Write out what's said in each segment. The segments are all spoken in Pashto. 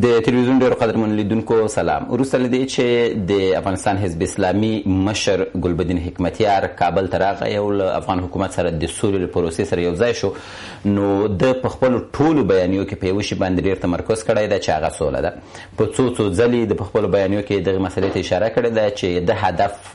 د تلویزیون ډیرو قدرمنو لیدونکو سلام. وروسته له دې چې د افغانستان حزب اسلامي مشر ګلبدین حکمتیار کابل ته راغی او له افغان حکومت سره د سولې له پروسې سره یو ځای شو، نو د په خپلو ټولو بیانیو کې په یوه شي باندې ډېر تمرکز کړی ده چې هغه سوله ده. په څو ځلې د په خپلو بیانیو کې دغې مسلې ته اشاره کړې ده چې د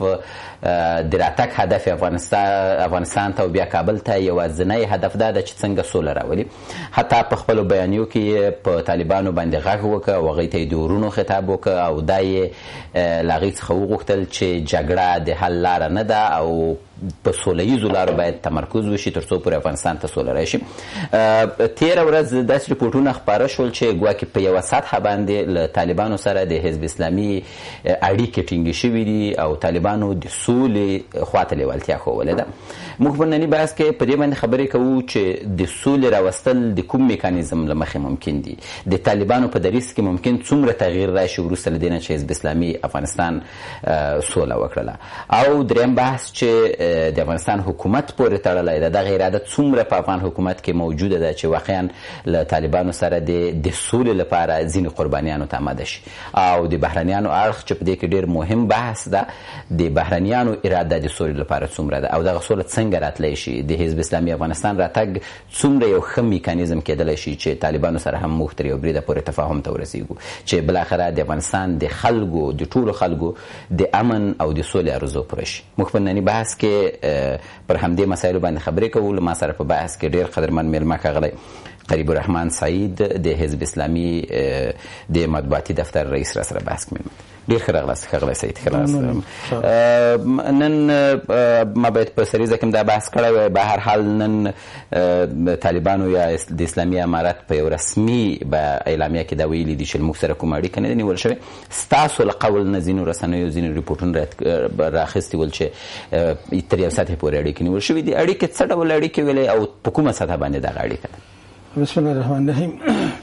هدف د راتګ هدف افغانستان ته او بیا کابل ته یوازینی هدف دا ده چې څنګه سوله راولي. حتی په خپلو بیانیو کې په طالبانو باندې غږ وکړه او هغوی ته یې د ورونو خطاب وکړه او دا یې له هغوی څخه وغوښتل چې جګړه د حل لاره نه ده او په سوله ییزو لارو باید تمرکز وشي تر څو پورې افغانستان ته سوله راشي. تېره ورځ داسې رپورټونه خپاره شول چې ګواکې په یوه سطحه باندې له طالبانو سره د حزب اسلامي اړیکې ټینګې شوي دي او طالبانو د سولې خواته لیوالتیا ښودلې ده. موږ په ننني بحث کې په دې باندې خبرې کوو چې د سولې راوستل د کوم میکانیزم له مخې ممکن دي، د طالبانو په دریځ کې ممکن څومره تغییر راشي وروسته له دې نه چې حزب اسلامي افغانستان سوله وکړله، او دریم بحث چې د افغانستان حکومت پورې تړلی ده، دغه اراده څومره په افغان حکومت کې موجوده ده چې واقعا له طالبانو سره د سولې لپاره ځینې قربانیانو ته آماده شي، او د بهرنیانو اړخ چې په دې کې ډېر مهم بحث ده، د بهرنیانو اراده د سولې لپاره څومره ده او دغه سوله څنګه راتلی شي. د حزب اسلامي افغانستان راتګ څومره یو ښه میکانیزم کېدلی شي چې طالبانو سره هم موږ تر یو بریده پورې تفاهم ته ورسیږو چې بالاخره د افغانستان د خلکو د ټولو خلکو د امن او د سولې ارزو پوره شي. موږ په ننني بحث کې پر همدې مسایلو باندې خبرې کوو. له ما سره په بحث کې ډېر قدرمن میلمه ښاغلی قریب الرحمن سعید د حزب اسلامي د مطبوعاتي دفتر رئیس را سره بحث کوي. ډېر ښه راغلاست ښاغلی سعید. ښه راغلاست. نن ما باید په سریزه کې دا بحث کړی وی، به هر حال نن طالبانو یا د اسلامي امارت په یو رسمي اعلامیه کې دا ویلي دي چې موږ سره کومه اړیکه نه ده نیول شوې. ستاسو له قول نه ځینو رسنیو ځینې ریپورټونه رااخیستي ول چې تر یو سطحې پورې اړیکې نیول شوې دي. اړیکې څه ډول اړیکې ویلې او په کومه سطحه باندې دغه اړیکه ده؟ بسم الله الرحمن الرحیم.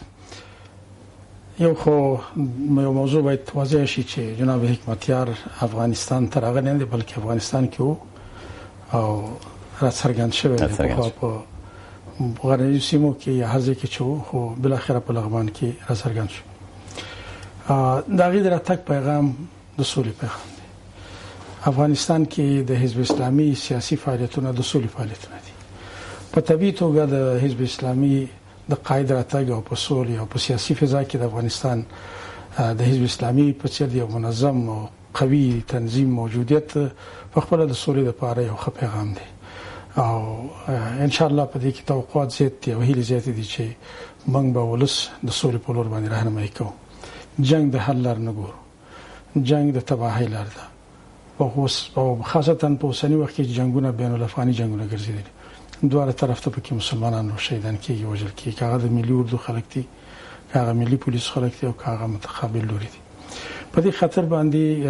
یو خو یو موضوع باید واضح شي چې جناب حکمتیار افغانستان ته راغلی نه دی، بلکې افغانستان کې وو او راڅرګند شوی دی په غرنیو سیمو کې یا هر ځای کې چې وو، خو بالاخره په لغمان کې راڅرګند شو. د هغې د راتګ پیغام د سولې پیغام دی. افغانستان کې د حزب اسلامي سیاسي فعالیتونه د سولې فعالیتونه دي. په طبیعي توګه د حزب اسلامي د قاید راتګ او په سولې او په سیاسي فضا کې د افغانستان د حزب اسلامي په څیر یو منظم او قوي تنظیم موجودیت په خپل د سولې لپاره یو ښه پیغام دی، او ان شاء الله په دې کې توقعات زیات دي او هیلې زیاتې دي چې موږ به ولس د سولې په لور باندې راهنمایي کوو. جنگ د حل لار نه ګورو، جنگ د تباهۍ لار ده، او خاصتا په اوسني وخت کې جنگونه بین الافغاني جنگونه ګرځېدلي، دواړه طرف ته پکې مسلمانانو شهیدان کېږي، وژل کېږي، که هغه د ملي اردو خلک دي، که هغه ملي پولیس خلک دي او که هغه متقابل لوري دي. په دې خاطر باندې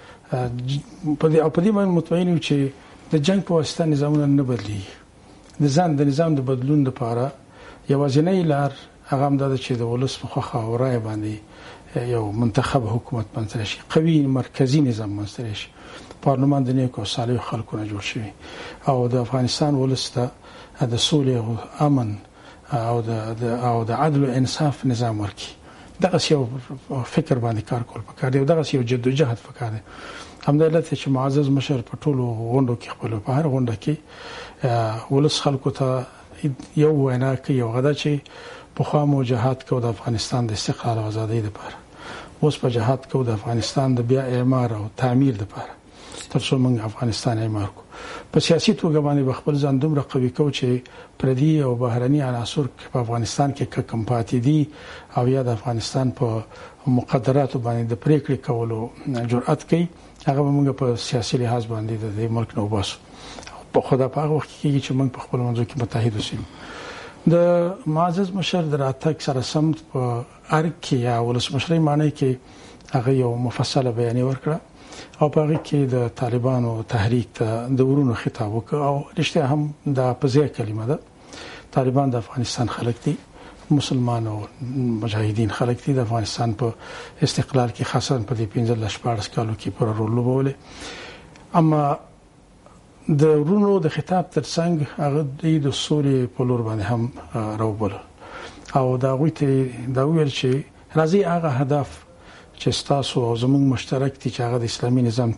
په دې باندې مطمئن یو چې د جنگ په واسطه نظامونه نه بدلیږي. د نظام د بدلون لپاره یوازینی لار هغه هم دا ده چې د ولس په خوښه او رایه باندې یو منتخب حکومت منځته راشي، قوي مرکزي نظام منځته راشي، پارلمان د نیکو او صالحو خلکو نه جوړ شوی او د افغانستان ولس ته د سولې او امن او د عدل او انصاف نظام ورکړي. دغسې یو فکر باندې کار کول پکار دی او دغسې یو جدوجهد پکار دی. همدلته چې معزز مشر په ټولو غونډو کې خپل په هر غونډه کې ولس خلکو ته یو وینا کوي، یو غدا چې پخوا مو جهاد کو د افغانستان د استقلال او ازادۍ لپاره، اوس په جهاد کو د افغانستان د بیا اعمار او تعمیر لپاره تر څو موږ افغانستان اعمار کو. په سیاسي توګه باندې خپل ځان دومره قوي کو چې پردي او بهرني عناصر په افغانستان کې کم پاتې دي او یا د افغانستان په مقدراتو باندې د پریکړې کولو جرأت کوي، هغه موږ په سیاسي لحاظ باندې د ملک نه وباسو. په خدا په هغه وخت کې چې موږ په خپل منځو کې متحد اوسو. د معزز مشر د راتګ سره سم په ارګ کې یا ولسمشرۍ معنی کې هغه یو مفصله بیانیه ورکړه او په هغه کې د طالبانو تحریک ته د ورونو خطاب وکړ او رښتیا هم دا په ځای کلمه ده. طالبان د افغانستان خلک دي، مسلمان او مجاهدین خلک دي، د افغانستان په استقلال کې خاصه په دې 15-14 کالو کې پر رول لوبوله. اما د ورونو د خطاب ترڅنګ هغه د سولې په لور باندې هم راوبل او دا غوي ته دا ویل چې راځي هغه هدف چې تاسو او زموږ مشترک دي چې هغه د اسلامي نظام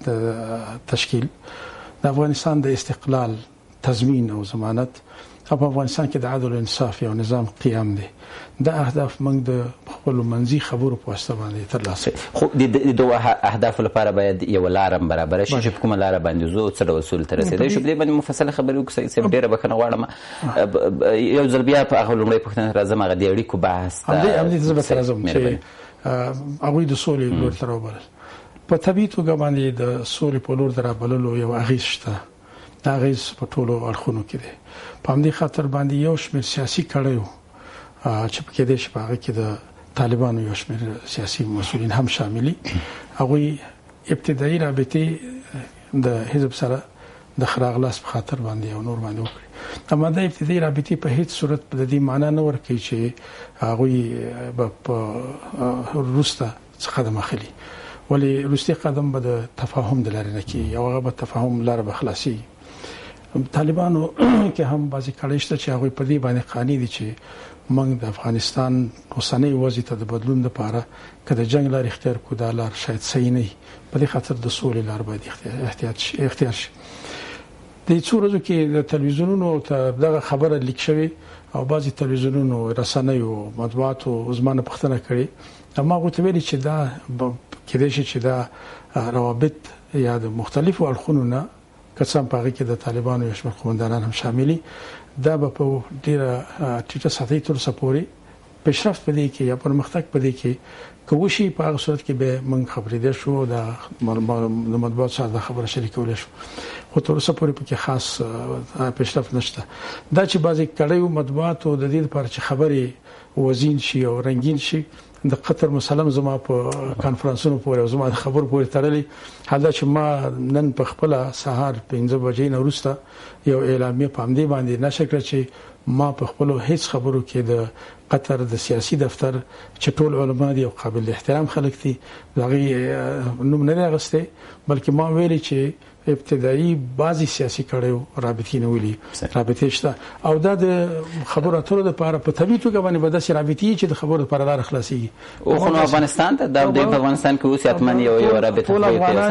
تشکیل د افغانستان د استقلال تضمین او ضمانت په افغانستان کې د عدل او انصاف یو نظام قیام دی. دا اهداف موږ د خپل منځي خبرو په واسطه باندې ترلاسه خو د دوه اهداف لپاره باید یو لار برابر شي چې کومه لار باندې زو څه ډول اصول تر رسیدای شو. په دې باندې مفصله خبرې وکړئ چې ډیره بکنه غواړم یو ځل بیا په هغه لومړی پوښتنه راځم هغه د اړیکو بحث ته همدې زبر راځم چې هغه د سولې لور تر وبل په طبيعي توګه باندې د سولې په لور درابللو یو اغیز شته. دا اغیز په ټولو اړخونو کې دی. په همدې خاطر باندې یو شمېر سیاسي کړیو چې په کې د شپږ کې د طالبانو یو شمېر سیاسي مسؤلین هم شاملي. هغه ابتدایي رابطې د حزب سره د خراغلاس په خاطر باندې او نور باندې وکړي. اما د ابتدایي رابطې په هیڅ صورت په دې معنی نه ورکړي چې هغه په روسته څخه د مخلي ولی روسي قدم به د تفاهم د لارې نه کی او هغه به تفاهم لار به خلاصي. طالبانو کې هم بعضی کړهشته چې هغه په دې باندې قانوني دي چې موږ د افغانستان اوسنۍ وضعیت د بدلون لپاره کله جنگ لار اختیار کو دا لار شاید صحیح نه په دې خاطر د سولې لار باید اختیار شي. د څو ورځې کې د تلویزیونونو ته دغه خبره لیک شوې او بعضی تلویزیونونو رسنۍ او مطبوعات او زمانه پښتنه کړي. اما غوته ویلي چې دا کېدای شي چې دا روابط یا د مختلفو اړخونو نه قسم پاره کې د طالبانو یو شمېر قومندانان هم شاملي. دا په ډیره ټیټه سطحي تر سپوري پیشرفت پدې کې یا پرمختګ پدې کې کوشي په هغه صورت کې به موږ خبرې ده شو د مطبوعات سره د خبره شریکول شو. خو تر اوسه پورې په کې خاص پیشرفت نشته. دا چې بعضی کړهو مطبوعات او د دې لپاره چې خبرې وزین شي او رنگین شي د قطر مسلم زما په کانفرنسونو پورې زما خبر پورې تړلې حالدا چې ما نن په خپل سهار 5 بجې نه وروسته یو اعلامیه پام دی باندې نشه کړ چې ما په خپل هیڅ خبرو کې د قطر د سیاسي دفتر چې ټول علما دي او قابل احترام خلک دي دغه نوم نه غسته بلکې ما ویلي چې ابتدایي بعضی سیاسي کړهو رابطې نه ولي رابطې شته او دا د خبرو اترو لپاره په طبيعي توګه باندې بداسي رابطې چې د خبرو لپاره لار خلاصيږي. او خو افغانستان ته د افغانستان کې اوس اتمن یو رابطه ټول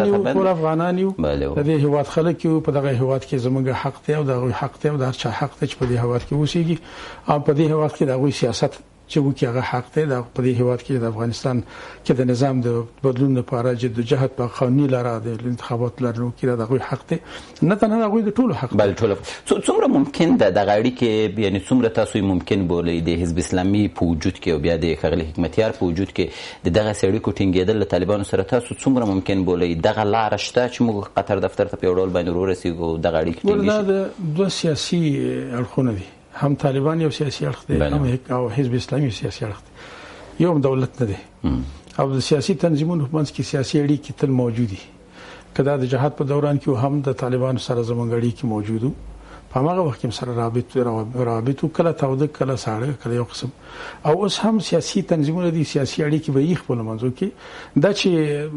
افغانان یو د دې هواد خلک یو په دغه هواد کې زموږ حق ته او دغه حق ته او د هر چا حق ته چې په دې هواد کې اوسېږي او په دې هواد کې دغه سیاست چې وکي هغه حق ته د په دې هواد کې د افغانستان کې د نظام د بدلون لپاره جدوجہد په قانوني لاره د انتخابات لرلو کې دغه حق ته نه تنه هغه د ټولو حق بل ټولو څومره ممکن د غاړي کې یعنی څومره تاسو ممکن بولې د حزب اسلامي په وجود کې او بیا د خغلی حکمتیار په وجود کې دغه سړی کو ټینګېدل طالبانو سره تاسو څومره ممکن بولې دغه لار شته چې موږ قطر دفتر ته په ډول باندې ورسېږو د غاړي کې ټینګې شي. دا دوه سیاسي اړخونه دي. هم طالبان یو سیاسي اړخ دی هم او حزب اسلامي سیاسي اړخ دی. یو دولت نه دی او د سیاسي تنظیمونو په منځ کې سیاسي اړیکې تل موجودي. کله د جهاد په دوران کې هم د طالبانو سره زمونږ اړیکې موجودو په هغه وخت کې سره رابطه کله تاوده کله ساړه کله یو قسم او اوس هم سیاسي تنظیمونه دي سیاسي اړیکې به یې خپل منځو کې دا چې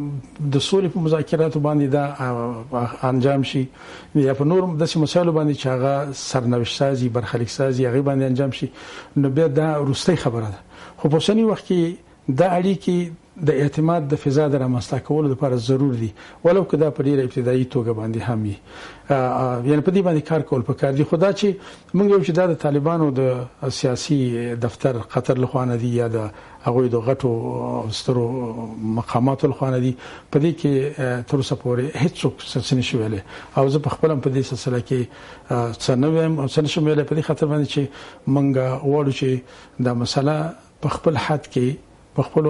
د سولې په مذاکراتو باندې دا انجام شي یا په نور د مسایلو باندې چې هغه سرنوشت سازي برخلیک سازي هغه باندې انجام شي نو بیا دا وروستۍ خبره ده. خو په اوسنی وخت کې دا اړیکې د اعتماد د فضا د رامنځته کولو لپاره ضروري دي ولو که دا په ډیره ابتدایي توګه باندې هم وي یعنی په دې باندې کار کول پکار دي. خدا چې موږ یو چې د طالبانو د سیاسي دفتر قطر لخوانه دي یا د هغه د غټو سترو مقاماتو لخوانه دي په دې کې تر اوسه پورې هیڅ څه نشي ویلې او زه په خپل په دې سلسله کې څه نه وایم او څه نشم ویلې په دې خاطر باندې چې موږ وړو چې دا مسله په خپل حد کې په خپل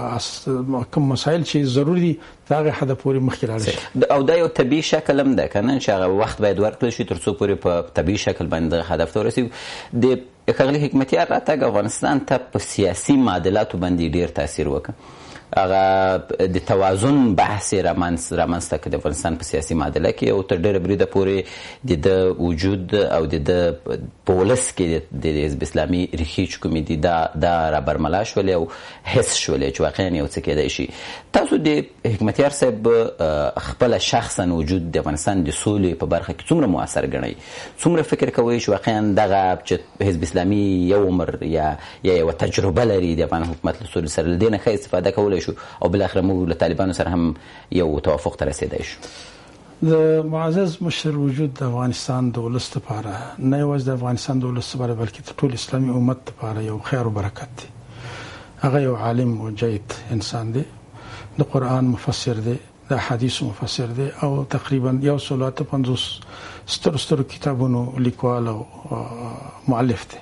کوم مسائل چې ضروری دي دا حد پورې مخکې لاړ شي او دا یو طبيعي شکل هم ده کنه چې هغه وخت باید ورکړل شي تر څو پورې په طبيعي شکل باندې هدف ته ورسیږي. د خغلی حکمتیار راتګ افغانستان ته په سیاسي معادلاتو باندې ډیر تاثیر وکړ. هغه د توازن بحث رامنځته کړ د افغانستان په سیاسي معادله کې او تر ډېره بریده پورې د وجود او د په ولس کې د حزب اسلامي ریښې چې کومې دي دا رابرملا شولې او حس شولې چې واقعا یو څه کېدای شي. تاسو د حکمتیار صاحب خپل شخصا وجود د افغانستان د سولې په برخه کې څومره مؤثر ګڼئ؟ څومره فکر کوئ چې واقعا دغه چې حزب اسلامي یو عمر یا یو تجربه لري د افغان حکومت له سولې سره له دې نه ښه استفاده کولی شو او بالاخره موږ له طالبانو سره هم یو توافق ته رسېدی شو؟ د معزز مشر وجود د افغانستان د ولس لپاره نه یوازې د افغانستان د ولس لپاره بلکې د ټول اسلامي امت لپاره یو خیر او برکت دی. هغه یو عالم او جید انسان دی، د قرآن مفسر دی، د حدیث مفسر دی او تقریبا 150 ستر کتابونو لیکوال او مؤلف دی.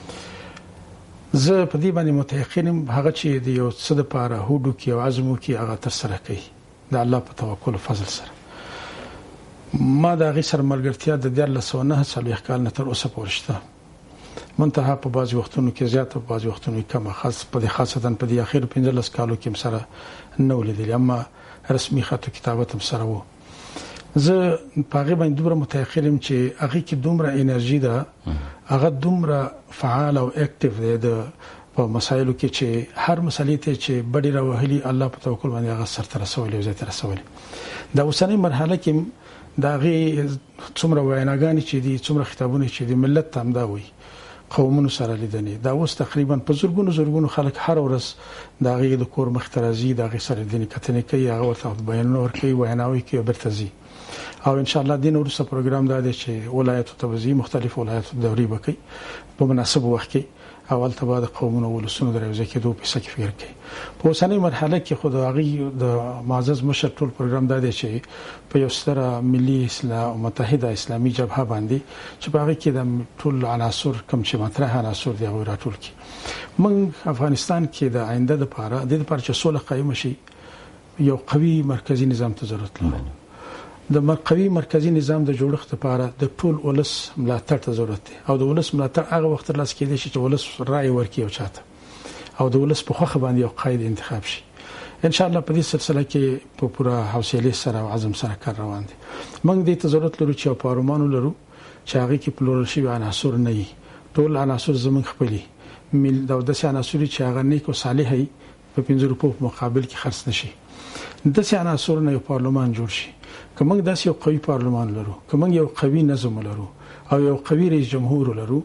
زه په دې باندې متيقن یم هغه چې د یو څه لپاره هوډ کوي او عزم کوي هغه تر سره کوي د الله په توکل او فضل سره. ما د هغې سره ملګرتیا د 1949 کال نه تر اوسه پورې شته. منتها په بعضې وختونو کې زیاته په بعضې وختونو کې کمه، خاصتا په دې اخر 15 کالو کې سره نه ولیدل، اما رسمي خط او کتابت هم سره وو. زه په هغې باندې دومره متيقن یم چې هغې کې دومره انرژي ده، هغه دومره فعال او اکټیو دی د په مسایلو کې چې هر مسلې ته چې بډې راوهلي الله په توکل باندې هغه سرته رسولي او ځای ته رسولي. دا اوسنۍ مرحله کې د هغې څومره ویناګانې چې دي، څومره خطابونه چې دي، ملت ته همدا وایي، قومونو سره لیدنې. دا اوس تقریبا په زرګونو خلک هر ورځ د هغې د کور مخ ته راځي، د هغې سره لیدنې کتنې کوي، هغه ورته بیانونه ورکوي، ویناوې کوي او بیرته ځي. او ان شاء الله دین وروسته پروګرام دا دی چې ولایتو ته وځي، مختلف ولایتو دورې به کوي په مناسب وخت کې. اول ته به د قومونو ولسونو د راوځي کېدو په څه کې فکر کوي. په اوسنۍ مرحله کې خو د هغې د معزز مشر ټول پروګرام دا دی چې په یو ستره ملي اصلاح او متحده اسلامي جبهه باندې چې په هغې کې د ټول عناصر کوم چې مطرح عناصر دي هغوی راټول کړي. موږ افغانستان کې د آینده دپاره د دې لپاره چې سوله قایمه شي یو قوي مرکزي نظام ته ضرورت لري. د قوي مرکزی نظام د جوړښت لپاره د ټول ولس ملاتړ ته ضرورت دی او د ولس ملاتړ هغه وخت ترلاسه کېدای شي چې ولس رائے ورکړي او چاته او د ولس په خوښه باندې یو قائد انتخاب شي. ان شاء الله په دې سلسله کې په پوره حوصله سره او عزم سره کار روان دي. موږ دې ته ضرورت لرو چې پارلمان لرو چې هغه کې پلورل شوی عناصر نه وي، ټول عناصر زموږ خپلې مل د داسې عناصر چې هغه نیک او صالح وي په 15 روپو په مقابل کې خرڅ نشي. داسې عناصر نه یو پارلمان جوړ شي. که موږ داسې یو قوي پارلمان لرو، که موږ یو قوي نظم لرو او یو قوي رئیس جمهور لرو،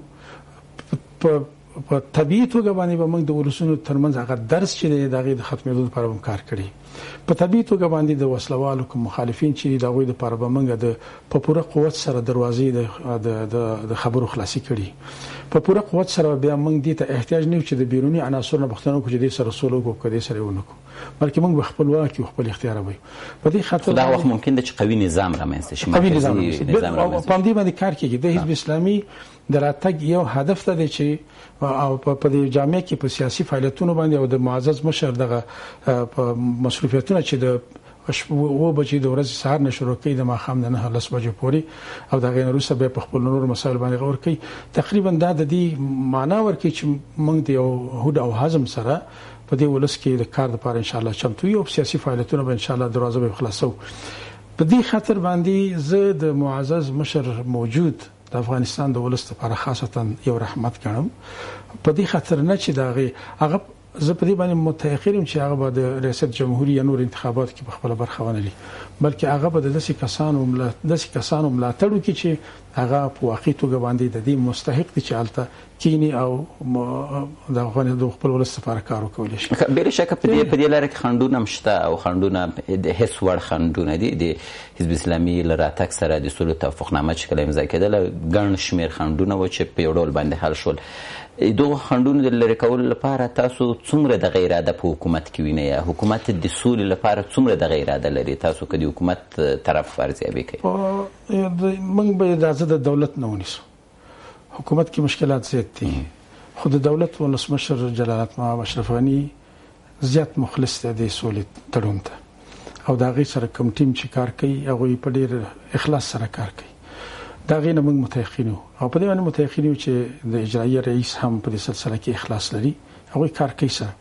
په طبيعي توګه باندې به موږ د ولسونو ترمنځ هغه درس چې د هغې د ختمېدو لپاره هم کار کړي. په طبيعي توګه باندې د وسلوالو کوم مخالفین چې د هغوی لپاره به موږ د په پوره قوت سره دروازې د خبرو خلاصي کړي. په پوره قوت سره بیا موږ دې ته احتیاج نه چې د بیرونی عناصر نه بختنه کوو چې د سره سولو کو کړي سره ونکو، بلکې موږ به خپل واک او خپل اختیار وایو. په دې خاطر دا وخت ممکن دی چې قوي نظام رامنځته شي، قوي نظام په دې باندې کار کوي. د حزب اسلامي د راتګ یو هدف ته دی چې او په دې جامعه کې په سیاسي فعالیتونو باندې او د معزز مشر دغه مصروفیتونه چې د و بجې د ورځې سهار نه شروع کوي د ماښام د 9 بجې پورې او د هغې نه وروسته بیا په خپل نور مسایل باندې غور کوي. تقریبا دا د دې معنا ورکوي چې موږ د یو هوډ او حزم سره په دې ولس کې د کار لپاره ان شاء الله چمتو یو سیاسي فعالیتونه به ان شاء الله دروازه به خلاصو. په دې خاطر باندې زه د معزز مشر موجود د افغانستان د ولس لپاره خاصتا یو رحمت ګڼم. په دې خاطر نه چې هغه زه په دې باندې متأخر یم چې هغه به د ریاست جمهوریت یا نور انتخابات کې په خپل برخه ونه لري، بلکې هغه به د داسې کسانو ملاتړ وکړي چې هغه په واقعي توګه باندې د دې مستحق دي چې هلته کینی او د افغانستان د خپل ولس لپاره کار وکړي شي. بې شکه په دې لاره کې خنډونه هم شته او خنډونه د هیڅ وړ خنډونه دي. د حزب اسلامي له راتګ سره د سولې توافقنامه چې کله امضا کېدله ګڼ شمېر خنډونه و چې په یو ډول باندې حل شول. دغه خنډونو د لرې کولو لپاره تاسو څومره د غیر اراده په حکومت کې وینئ یا حکومت د سولې لپاره څومره د غیر اراده لري؟ تاسو که د حکومت طرف ارزیابي کوئ. موږ به اجازه د دولت نه ونیسو. حکومت کې مشکلات زیات دي، خو د دولت ولسمشر جلالت مآب اشرف غني زیات مخلص دی د سولې تړون ته او د هغې سره کوم ټیم چې کار کوي هغوی په ډېر اخلاص سره کار کوي. دا غي نه موږ متأخرین او په دې باندې متأخرین چې د اجرایي رئیس هم په دې سلسله کې اخلاص لري، هغه کار کوي سره.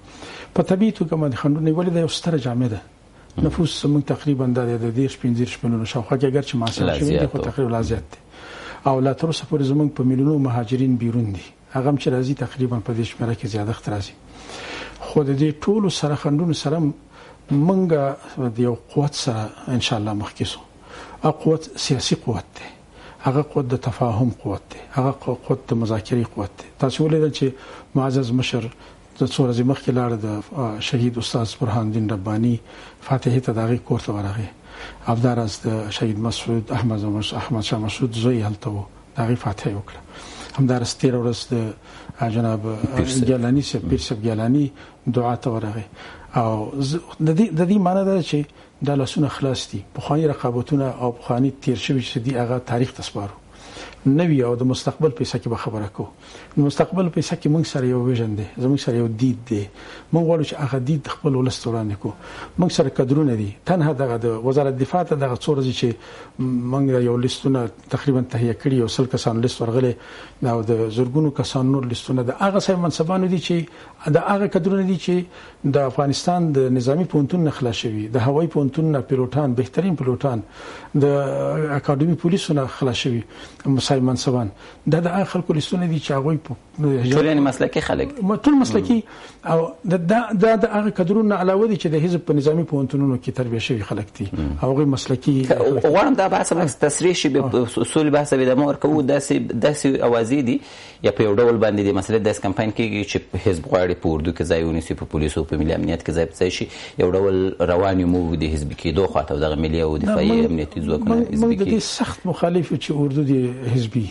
په طبيعي توګه باندې خنډونه ولې د یو ستره جامع ده نفوس موږ تقریبا د 15 ملیون شاوخوا کې اگر چې ماسه شوی خو تقریبا لا زیات دي او لا تر اوسه پورې زموږ په میلیونو مهاجرین بیرون دي هغه چې راځي تقریبا په دې شمېره کې زیادښت راځي خو د دې ټولو سره خنډونو سره موږ د یو قوت سره ان شاء الله مخکې سو او قوت سیاسي قوت دی هغه قوت د تفاهم قوت دی هغه قوت د مذاکرې قوت دی تاسو ولیدل چې معزز مشر د څو ورځې مخکې لاړ د شهید استاد برهان الدین رباني فاتحه ته دغه کور ته ورغی افدارز د شهید مسعود احمد شاه مسعود زوی هلته و دغه فاتحه وکړه همدارس 13 ورځ د جناب ګیلانی سي پیر صاحب ګیلانی دعا ته ورغی او د دې معنی دا چې د لاسونو خلاص دي په خواني رقابتونه او په خواني تیر شوی چې دی هغه تاریخ تسپارو نوی او د مستقبل په څیر به خبره کو د مستقبل په څیر کې موږ سره یو ویژن دی زموږ سره یو دید دی موږ غواړو چې هغه دید خپل ولست وړاندې کو موږ سره کډرونه دي تنها د وزارت دفاع ته دغه څور دي چې موږ یو لیستونه تقریبا تهیه کړی او سل کسان لیست ورغلي دا د زورګونو کسان نور لیستونه د هغه ځای منصبانو دي چې د هغه کډرونه دي چې د افغانستان د نظامی پونتون نه خلاص شوی د هوایي پونتون نه پیلوټان بهترین پیلوټان د اکاډمي پولیسو نه خلاص شوی مسای منصبان د خلکو لیستونه دي چې هغه ټول یعنی مسلکي خلک ټول مسلکي او د هغه کډرونه علاوه دي چې د حزب په نظامی پونتونونو کې تربیه شوی خلک دي هغه مسلکي غواړم دا بحث تسریح شي به اصول بحث به د مور کوو داسې اوازې دي یا په یو ډول باندې د مسلې د کمپاین کې چې حزب غواړي په اردو کې ځای ونیسي په پولیسو په ملي امنیت کې ځای شي یو ډول رواني مو د حزب کې دوه خاطر دغه ملي او دفاعي امنیتي ځواکونه حزب کې د سخت مخالف چې اردو دی حزبي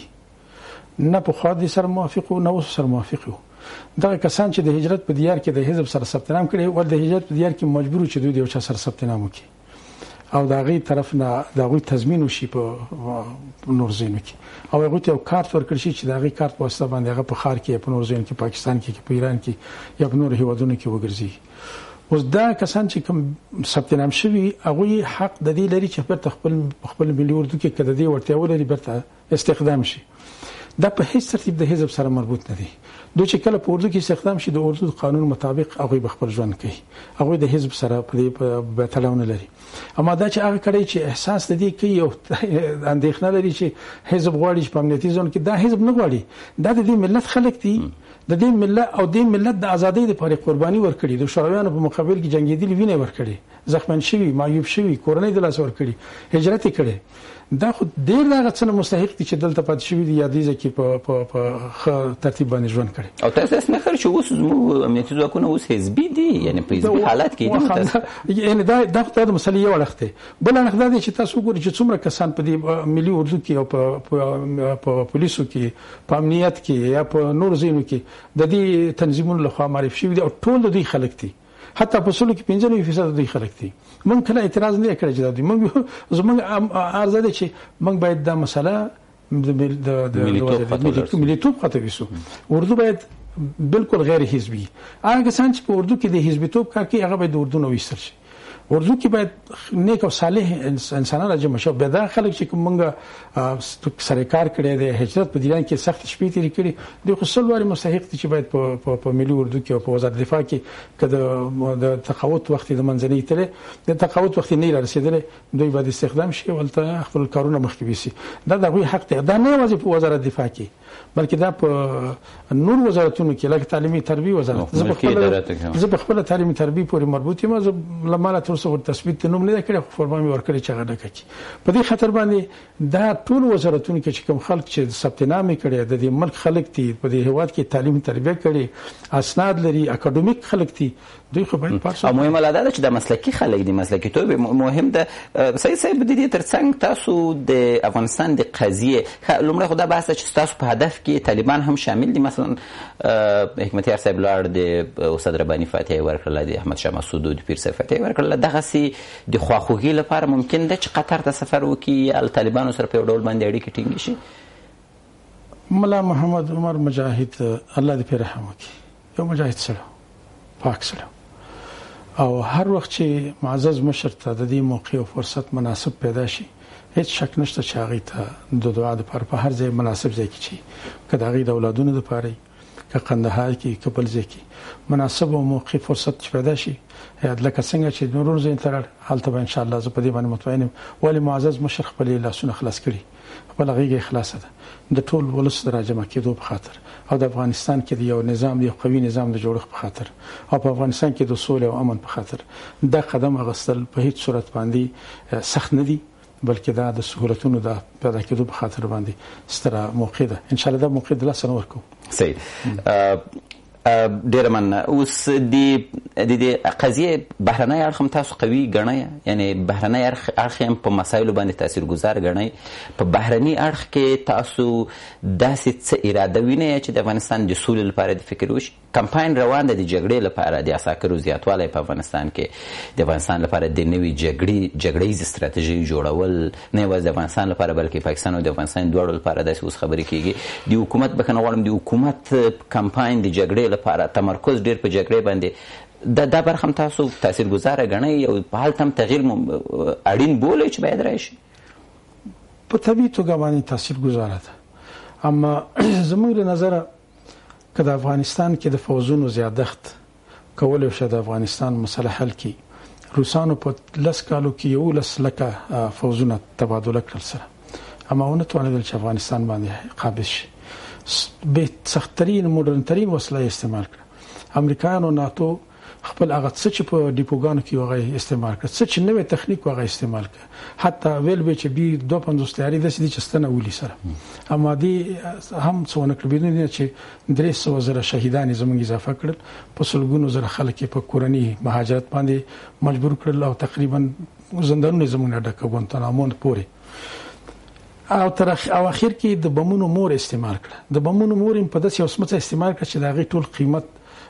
نه په خو د سره موافق او نه سره موافق دا کسان چې د هجرت په دیار کې د حزب سره ثبت نام کړي ول د هجرت په دیار کې مجبور چې دوی یو چا سره ثبت نام وکړي او دا غي طرف نه دا غي تضمین وشي په نورزینو کې او هغه ته یو کارت ورکړي چې دا غي کارت واسطه باندې هغه په خار کې په نورزین کې پاکستان کې په ایران کې یا په نور هیوادونو کې وګرځي اوس دا کسان چې کوم ثبت نام شوی هغه حق د دې لري چې خپل ملي اردو کې کده دی ورته ولري برته استخدام شي دا په هیڅ ترتیب د حزب سره مربوط نه دي دوی چې کله په اردو کې استخدام شي د اردو قانون مطابق هغه به خپل ژوند کوي هغه د حزب سره په تړاو نه لري اما دا چې هغه کړي چې احساس د دې کوي او اندېښنه لري چې حزب غواړي چې په امنیتي ځون کې دا حزب نه غواړي دا د دې ملت خلک دي د دې ملت او د ملت د ازادۍ لپاره قرباني ورکړي د شورویانو په مقابل کې جنگیدلي ویني ورکړي زخمن شوی معیوب شوی کورنۍ د لاس ورکړي هجرت کړي دا خو ډیر دغه څه مستحق دي چې دلته پات شوی دي یا دې ځکه په ترتیب باندې ژوند کړي او تاسو اسمه خر چې اوس زمو امنیتي ځواکونه اوس حزبي دي یعنی په حزبي حالت کې دي یعنی دا د مسلې یو وخت بل نه خدای چې تاسو ګورئ چې څومره کسان په دې ملي اردو کې او په پولیسو کې په امنیت کې یا په نور ځینو کې د دې تنظیمونو لخوا معرفي شوی دي او ټول د دې خلک دي حتی په سلو کې 95% دوی خلک دي مونږ کله اعتراض نه کړی چې دوی مونږ زموږ ارزه دي چې مونږ باید دا مسله د مليتوب خاطر وسو اردو باید بالکل غیر حزبي هغه څنګه چې په اردو کې د حزبيتوب کار کوي هغه باید اردو نو وستر شي اردو کې باید نیک او صالح انسانان راځي مشه به دا خلک چې کومه سره کار کړي د هجرت په دیان کې سخت شپې تیری کړي د خصوصي مستحق دي چې باید په ملي اردو کې او په وزارت دفاع کې کده د تقاوت وخت د منځنۍ تل د تقاوت وخت نه رسیدل دوی باید استخدام شي ولته خپل کارونه مخکې وسی دا د غوي حق دی دا نه وځي په وزارت دفاع کې بلکې دا په نور وزارتونو کې لکه تعلیمي تربیه وزارت زه په خپل تعلیمي تربیه پورې مربوط یم زه لماله تر څو تثبیت نوم نه کړی خو فرمان ورکړي چې هغه ډکه په دې خاطر باندې دا ټول وزارتونو کې چې کوم خلک چې ثبت نام کړي د دې ملک خلک دي په دې هواد کې تعلیمي تربیه کړي اسناد لري اکاډمیک خلک دي دوی خو باید پارسه مهمه لا ده چې د مسلکي خلک دي مسلکي توب مهم ده صحیح د دې ترڅنګ تاسو د افغانستان د قضیه لومړی خو دا بحث چې تاسو په هدف کې طالبان هم شامل دي مثلا حکمتیار صاحب لار د استاد رباني فاتحه ورکړل دي احمد شاه مسعود د پیر صاحب فاتحه ورکړل دغه سي د خواخوږي لپاره ممکن ده چې قطر ته سفر وکړي یا طالبانو سره په ډول باندې اړیکې ټینګ شي ملا محمد عمر مجاهد الله دې په رحم وکړي یو مجاهد سره پاک سره او هر وخت چې معزز مشر ته د دې موقع او فرصت مناسب پیدا شي هیڅ شک نشته چې هغه ته د دعا لپاره په هر ځای مناسب ځای کې چی کله هغه د اولادونو لپاره که قندهار کې که بل ځای کې مناسب او موقع فرصت پیدا شي لکه څنګه چې نورو ځای ته حالت به ان شاء الله زه په دې باندې مطمئن یم. ولی معزز مشر خپل لاسونه خلاص کړي، خپل غیږه خلاصه ده د ټول ولس د راجمع کېدو په خاطر او د افغانستان کې د یو نظام، یو قوي نظام د جوړښت په خاطر او په افغانستان کې د سولې او امن په خاطر دا قدم اخیستل په هیڅ صورت باندې سخت نه دي، بلکې دا د سہولتونو د پیدا کېدو په خاطر باندې ستره موقع ده. ان شاء الله دا موقع د لاس نه ورکو. صحیح. ډیر من اوس د قضیه بهرنۍ اړخ هم تاسو قوي ګڼئ، یعنی بهرنۍ اړخ هم په مسایلو باندې تاثیرګذار ګڼئ. په بهرني اړخ کې تاسو داسې څه اراده وینئ چې د افغانستان د سولې لپاره د فکر وشي؟ کمپاین روان ده د جګړې لپاره، د عساکرو زیاتوالی په افغانستان کې د افغانستان لپاره د نوې جګړیز استراتیژي جوړول، نه یوازې د افغانستان لپاره بلکې پاکستان او د افغانستان دواړو لپاره داسې اوس خبرې کېږي. د حکومت بخښنه غواړم، د حکومت کمپاین د جګړې لپاره تمرکز ډیر په جګړې باندې دا برخه هم تاسو تاثیرګذاره ګڼئ او په حال تم تغییر اړین بولئ چې باید راشي؟ په طبیعي توګه باندې تاثیرګذاره ده، اما زموږ له نظره که د افغانستان کې د فوزونو زیادښت کولی شي د افغانستان مسله حل کړي، روسانو په 10 کالو کې 11 لکه فوزونه تبادله کړل سره، اما ونه توانېدل چې افغانستان باندې قابض شي. به سخت‌ترین مدرن‌ترین وسله استعمال کړه. امریکایانو ناتو خپل هغه څه چې په ډیپوګانو کې وغه استعمال کړ، څه چې نوې تخنیک وغه استعمال کړ، حتی ویل به چې بي 250 تیاری د سړي چستنه ولي سره، اما دي هم څونه کړ بینه چې 300 زره شهیدان زموږ اضافه کړل، په سلګونو زره خلک په کورنۍ مهاجرت باندې مجبور کړل او تقریبا زندانونه زموږ ډکه ګونتنامو پورې او تر اخر کې د بمونو مور استعمال کړ. د بمونو مور په داسې اوسمه استعمال کړ چې د غي ټول قیمت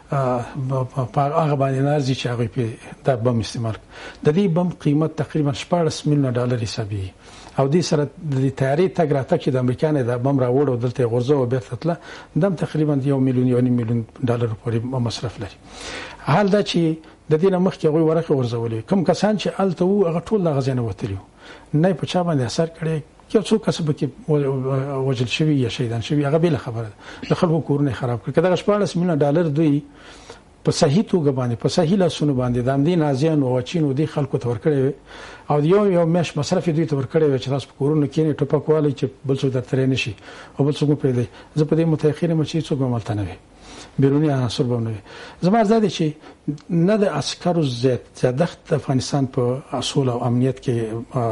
په هغه باندې نارځي چې هغه په د بم استعمال کړ. د دې بم قیمت تقریبا 14 میلیون ډالر حسابي او دې سره د تیاری تګ راته چې د امریکا نه د بم راوړ او دلته غرزه او بیرته تله دم تقریبا 1 میلیون ډالر پورې مصرف لري. حال دا چې د دې مخکې غوي ورکه ورزولې کوم کسان چې الته وو هغه ټول د غزنه وتلیو نه په چا باندې اثر کړي که څو کسب کې وجل شوی یا شهیدان شوی هغه بل خبره د خلکو کورونه خراب کړ. کله 14 میلیون ډالر دوی په صحیح توګه باندې په صحیح لاسونو باندې د امدین ازیان او چینو دی خلکو تور کړي او یو مش مصرف دوی تور کړي چې تاسو کورونه کې ټپک والی چې بل څه درته نشي او بل څه په دې زه په دې متأخر مچې څو عملته نه وي بیرونی عناصر باندې زما زده چې نه د عسکرو زیادښت افغانستان په اصول او امنیت کې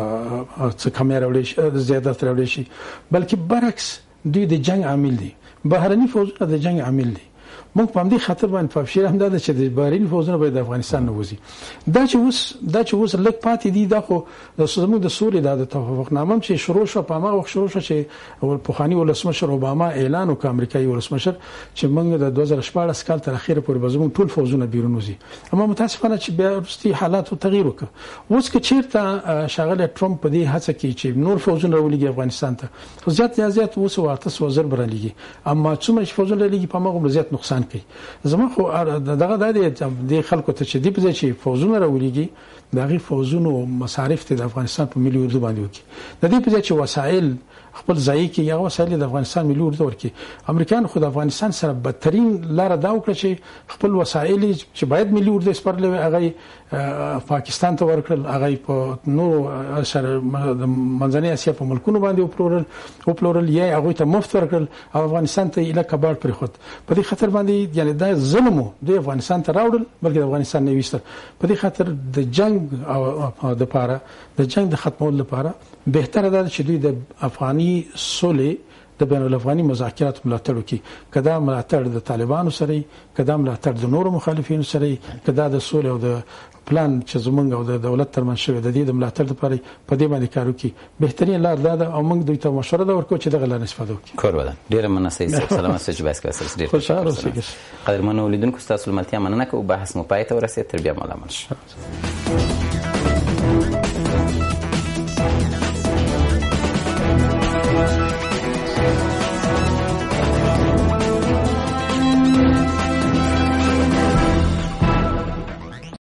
څه کمره وړي زیادت راوړي شي بلکې برعکس دوی د جنگ عامل دي. بهرني فوجونه د جنگ عامل دي. موږ په دې خاطر باندې په شیر هم دا چې د بهرني فوجونه به د افغانستان نه وځي. دا چې اوس لک پاتې دي دا خو د زموږ د سولې د توافقنامه چې شروع شو په هغه وخت شروع شو چې پوخانی ولسمشر اوباما اعلان وکړ امریکایي ولسمشر چې موږ د 2014 کال تر اخره پورې به زموږ ټول فوجونه بیرون وځي. اما متاسفانه چې بیا وروستي حالات تغییر وکړ. اوس که چیرته شاغله ټرمپ په دې هڅه کوي چې نور فوجونه ولګي افغانستان ته خو زیات اوس واته وزر برلېږي اما څومره فوجونه لګي په هغه زیات نقصان کوي. زما خو دغه د خلکو ته چې دی په چې فوجونه راولېږي دغه فوجونو مصارف د افغانستان په ملي اردو باندې وکړي د دې په چې وسایل خپل ځای کې یا وسایل د افغانستان ملي اردو ورکړي. امریکایان خو د افغانستان سره بدترین لار دا وکړه چې خپل وسایل چې باید ملي اردو سپارلې هغه پاکستان ته ورکړل، هغه په نو سره منځنۍ اسیا په ملکونو باندې وپلورل یا هغه ته مفت ورکړل او افغانستان ته اله کباړ پرې خود. په دې خاطر باندې یعنی دا ظلم د افغانستان ته راوړل بلکې د افغانستان نه وستل. په دې خاطر د جنگ او د پاره د جنگ د ختمولو لپاره بهتره ده چې دوی د افغاني سولې د بین الافغاني مذاکرات ملاتړ وکړي. کدا ملاتړ د طالبانو سره، کدا ملاتړ د نورو مخالفینو سره، کدا د سولې او د پلان چې زمونږ او د دولت ترمنځ شوی د دې د ملاتړ لپاره په دې باندې کار وکړي. بهترین لار دا ده او موږ دوی ته مشوره ورکړو چې دغه لار استفاده وکړي. کور ودان ډیر مننه سلامات چې بس کاسل ډیر خوشاله اوسئ. قدرمنو لیدونکو تاسو ملتیا مننه کوم بحث مو پای ته ورسید تر بیا ملامت.